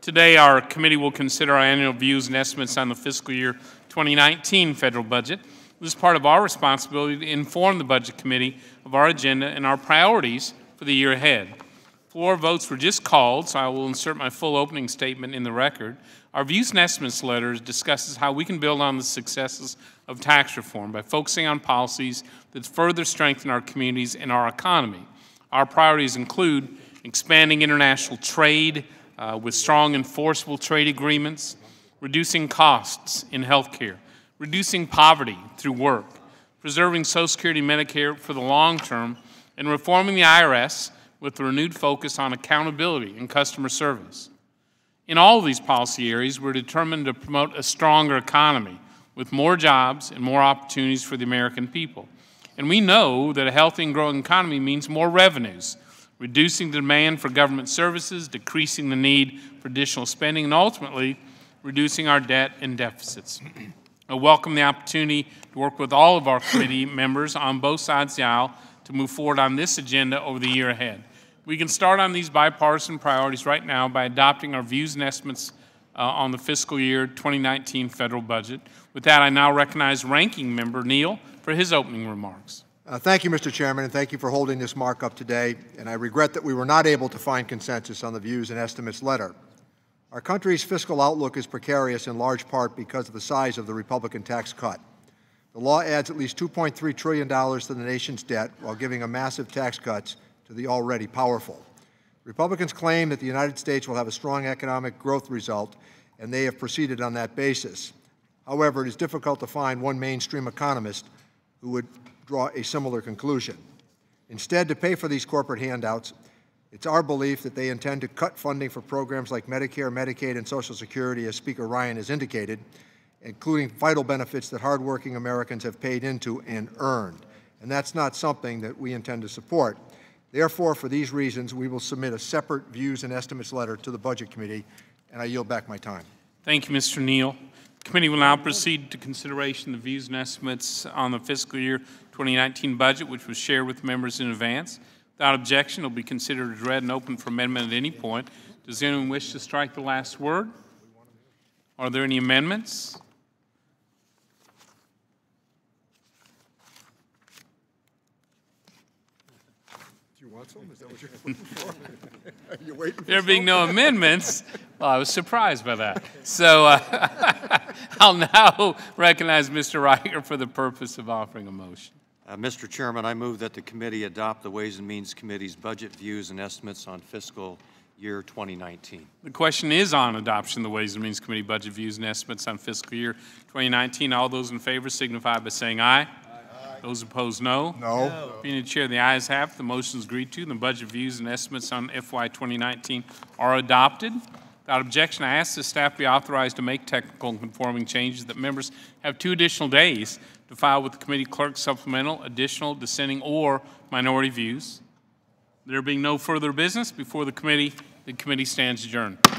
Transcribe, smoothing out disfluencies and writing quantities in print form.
Today, our committee will consider our annual views and estimates on the fiscal year 2019 federal budget. This is part of our responsibility to inform the Budget Committee of our agenda and our priorities for the year ahead. Floor votes were just called, so I will insert my full opening statement in the record. Our Views and Estimates letter discusses how we can build on the successes of tax reform by focusing on policies that further strengthen our communities and our economy. Our priorities include expanding international trade with strong enforceable trade agreements, reducing costs in health care, reducing poverty through work, preserving Social Security and Medicare for the long term, and reforming the IRS with a renewed focus on accountability and customer service. In all of these policy areas, we're determined to promote a stronger economy with more jobs and more opportunities for the American people. And we know that a healthy and growing economy means more revenues, reducing the demand for government services, decreasing the need for additional spending, and ultimately reducing our debt and deficits. I welcome the opportunity to work with all of our committee members on both sides of the aisle to move forward on this agenda over the year ahead. We can start on these bipartisan priorities right now by adopting our views and estimates on the fiscal year 2019 federal budget. With that, I now recognize Ranking Member Neal for his opening remarks. Thank you, Mr. Chairman, and thank you for holding this markup today. And I regret that we were not able to find consensus on the Views and Estimates letter. Our country's fiscal outlook is precarious in large part because of the size of the Republican tax cut. The law adds at least $2.3 trillion to the nation's debt while giving a massive tax cuts to the already powerful. Republicans claim that the United States will have a strong economic growth result, and they have proceeded on that basis. However, it is difficult to find one mainstream economist who would draw a similar conclusion. Instead, to pay for these corporate handouts, it's our belief that they intend to cut funding for programs like Medicare, Medicaid, and Social Security, as Speaker Ryan has indicated, including vital benefits that hardworking Americans have paid into and earned. And that's not something that we intend to support. Therefore, for these reasons, we will submit a separate Views and Estimates letter to the Budget Committee, and I yield back my time. Thank you, Mr. Neal. The committee will now proceed to consideration of the views and estimates on the fiscal year 2019 budget, which was shared with members in advance. Without objection, it will be considered as read and open for amendment at any point. Does anyone wish to strike the last word? Are there any amendments? Do you want some? Is that what you're looking for? Are you waiting for There being no amendments, well, I was surprised by that. So I'll now recognize Mr. Riker for the purpose of offering a motion. Mr. Chairman, I move that the committee adopt the Ways and Means Committee's budget views and estimates on fiscal year 2019. The question is on adoption of the Ways and Means Committee budget views and estimates on fiscal year 2019. All those in favor signify by saying aye. Aye. Those opposed, no. No. Being the chair, the ayes have it. The motion is agreed to. The budget views and estimates on FY 2019 are adopted. Without objection, I ask the staff be authorized to make technical and conforming changes that members have 2 additional days to file with the committee clerk supplemental, additional, dissenting, or minority views. There being no further business before the committee stands adjourned.